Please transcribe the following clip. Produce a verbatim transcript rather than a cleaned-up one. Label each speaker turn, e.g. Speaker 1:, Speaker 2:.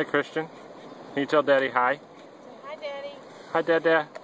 Speaker 1: Hi, Christian. Can you tell Daddy hi?
Speaker 2: Hi, Daddy.
Speaker 1: Hi, Dad, Dad.